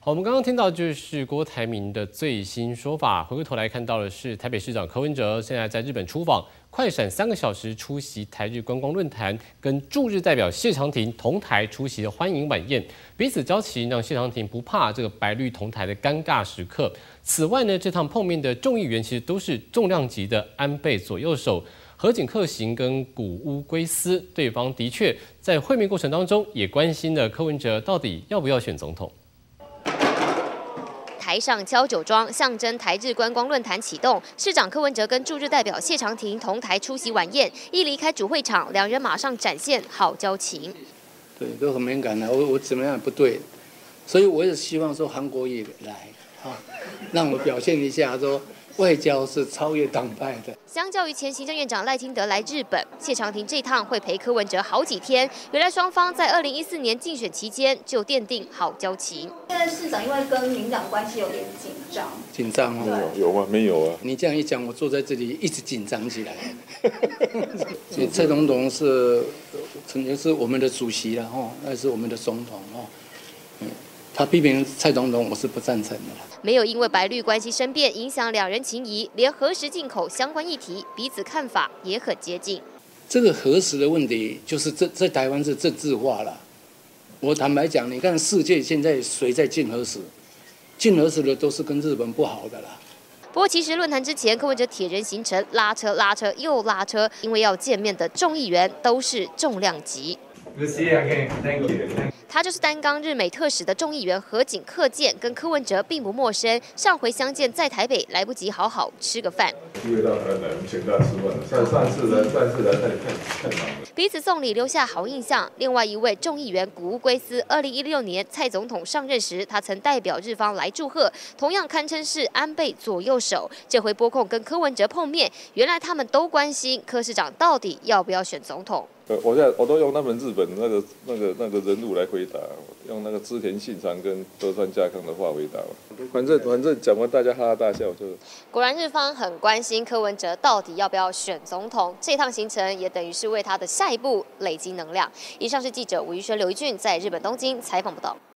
我们刚刚听到就是郭台铭的最新说法，回过头来看到的是台北市长柯文哲现在在日本出访，快闪3个小时出席台日观光论坛，跟驻日代表谢长廷同台出席的欢迎晚宴，彼此交情，让谢长廷不怕这个白绿同台的尴尬时刻。此外呢，这趟碰面的众议员其实都是重量级的安倍左右手。河井克行跟谷屋圭司，对方的确在会面过程当中也关心了柯文哲到底要不要选总统。 台上敲酒庄，象征台日观光论坛启动。市长柯文哲跟驻日代表谢长廷同台出席晚宴，一离开主会场，两人马上展现好交情。 对，都很敏感的，我怎么样也不对，所以我也希望说韩国也来啊，让我表现一下说。外交是超越党派的。 相较于前行政院长赖清德来日本，谢长廷这趟会陪柯文哲好几天。原来双方在2014年竞选期间就奠定好交情。 现在市长因为跟民党关系有点紧张。 紧张哦？ 有吗？没有啊。 你这样一讲，我坐在这里一直紧张起来。所以蔡总统是曾经是我们的主席了哈，那是我们的总统哦。他批评蔡总统，我是不赞成的。 没有因为白绿关系生变影响两人情谊，连核实进口相关议题，彼此看法也很接近。 这个核实的问题，就是在台湾是政治化了。我坦白讲，你看世界现在谁在禁核实？禁核实的都是跟日本不好的啦。 不过，其实论坛之前，柯文哲铁人行程拉车又拉车，因为要见面的众议员都是重量级。他就是担纲日美特使的众议员河井克健，跟柯文哲并不陌生。上回相见在台北，来不及好好吃个饭。 机会到台南，我们请他吃饭。上次来太忙了。 彼此送礼留下好印象。另外一位众议员谷屋圭司，2016年蔡总统上任时，他曾代表日方来祝贺，同样堪称是安倍左右手。这回拨空跟柯文哲碰面，原来他们都关心柯市长到底要不要选总统。 我都用他们日本那个人物来回答，用那个织田信长跟德川家康的话回答。反正讲完大家哈哈大笑就。 果然日方很关心柯文哲到底要不要选总统，这趟行程也等于是为他的下一步累积能量。以上是记者吴玉轩、刘一俊在日本东京采访报道。